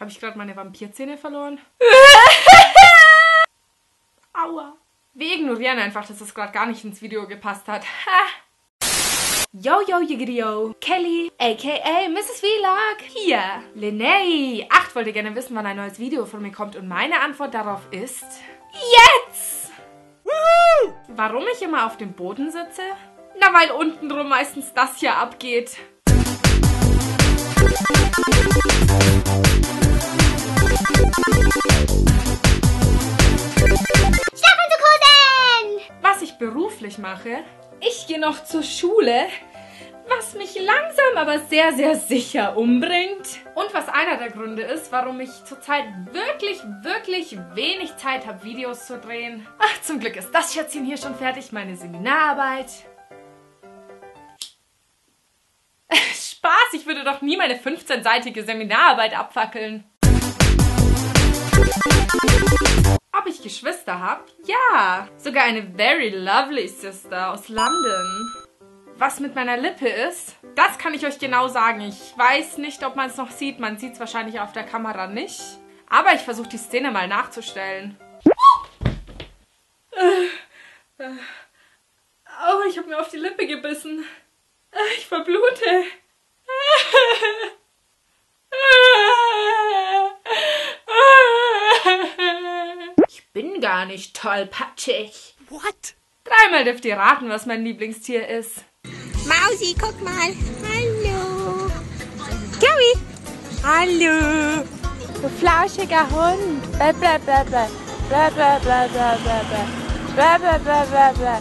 Habe ich gerade meine Vampirzähne verloren? Aua. Wir ignorieren einfach, dass das gerade gar nicht ins Video gepasst hat. Yo, yo, yo, Kelly, aka Mrs. Vlog, hier. Linnea 8 wollte gerne wissen, wann ein neues Video von mir kommt und meine Antwort darauf ist... Jetzt! Woohoo! Warum ich immer auf dem Boden sitze? Na, weil untenrum meistens das hier abgeht. Was ich beruflich mache, ich gehe noch zur Schule, was mich langsam aber sehr, sehr sicher umbringt. Und was einer der Gründe ist, warum ich zurzeit wirklich, wirklich wenig Zeit habe, Videos zu drehen. Ach, zum Glück ist das Schätzchen hier schon fertig, meine Seminararbeit. Spaß, ich würde doch nie meine 15-seitige Seminararbeit abfackeln. Ob ich Geschwister habe? Ja, sogar eine very lovely sister aus London. Was mit meiner Lippe ist, das kann ich euch genau sagen. Ich weiß nicht, ob man es noch sieht. Man sieht es wahrscheinlich auf der Kamera nicht. Aber ich versuche die Szene mal nachzustellen. Oh, ich habe mir auf die Lippe gebissen. Ich verblute. Ich bin gar nicht tollpatschig. What? Dreimal dürft ihr raten, was mein Lieblingstier ist. Mausi, guck mal. Hallo. Gary. Hallo. Du flauschiger Hund. Blablabla. Blablabla. Blablabla.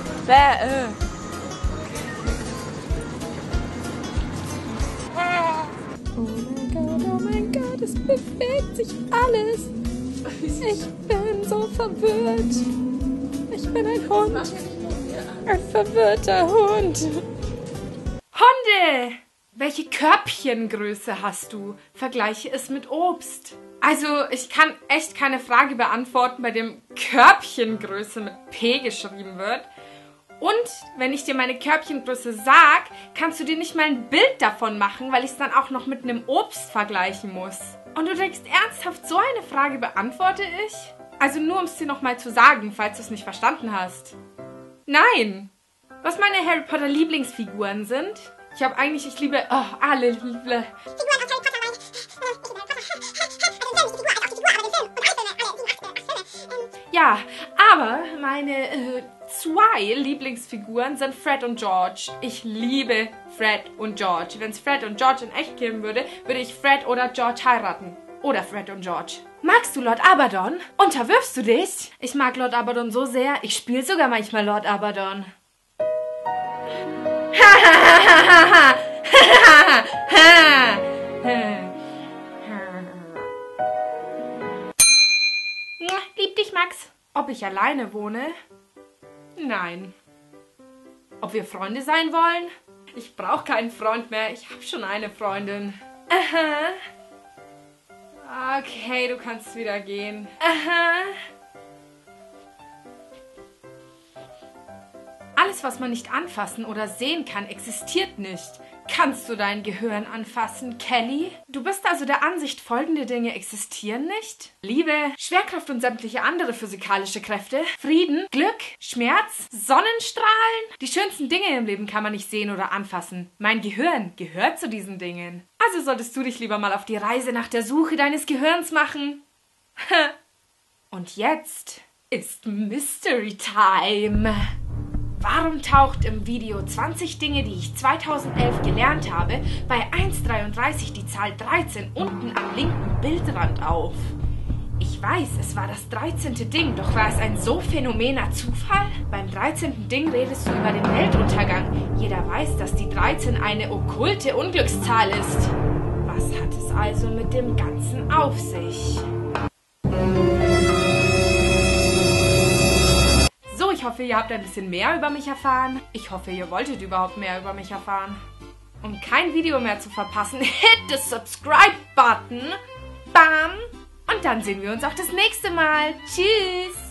Oh mein Gott, es bewegt sich alles. Ich bin so verwirrt. Ich bin ein Hund. Ein verwirrter Hund. Hunde! Welche Körbchengröße hast du? Vergleiche es mit Obst. Also, ich kann echt keine Frage beantworten, bei dem Körbchengröße mit P geschrieben wird. Und wenn ich dir meine Körbchengröße sag, kannst du dir nicht mal ein Bild davon machen, weil ich es dann auch noch mit einem Obst vergleichen muss. Und du denkst ernsthaft, so eine Frage beantworte ich? Also nur, um es dir nochmal zu sagen, falls du es nicht verstanden hast. Nein! Was meine Harry Potter Lieblingsfiguren sind? Ich liebe alle Figuren aus Harry Potter, ja, aber meine 2 Lieblingsfiguren sind Fred und George. Ich liebe Fred und George. Wenn es Fred und George in echt geben würde, würde ich Fred oder George heiraten. Oder Fred und George. Magst du Lord Abaddon? Unterwirfst du dich? Ich mag Lord Abaddon so sehr, ich spiele sogar manchmal Lord Abaddon. Lieb dich, Max. Ob ich alleine wohne? Nein. Ob wir Freunde sein wollen? Ich brauche keinen Freund mehr. Ich habe schon eine Freundin. Aha. Okay, du kannst wieder gehen. Aha. Alles, was man nicht anfassen oder sehen kann, existiert nicht. Kannst du dein Gehirn anfassen, Kelly? Du bist also der Ansicht, folgende Dinge existieren nicht? Liebe, Schwerkraft und sämtliche andere physikalische Kräfte, Frieden, Glück, Schmerz, Sonnenstrahlen. Die schönsten Dinge im Leben kann man nicht sehen oder anfassen. Mein Gehirn gehört zu diesen Dingen. Also solltest du dich lieber mal auf die Reise nach der Suche deines Gehirns machen. Und jetzt ist Mystery Time. Warum taucht im Video 20 Dinge, die ich 2011 gelernt habe, bei 1,33 die Zahl 13 unten am linken Bildrand auf? Ich weiß, es war das 13. Ding, doch war es ein so phänomener Zufall? Beim 13. Ding redest du über den Weltuntergang. Jeder weiß, dass die 13 eine okkulte Unglückszahl ist. Was hat es also mit dem Ganzen auf sich? Ich hoffe, ihr habt ein bisschen mehr über mich erfahren. Ich hoffe, ihr wolltet überhaupt mehr über mich erfahren. Um kein Video mehr zu verpassen, hit the subscribe button. Bam! Und dann sehen wir uns auch das nächste Mal. Tschüss!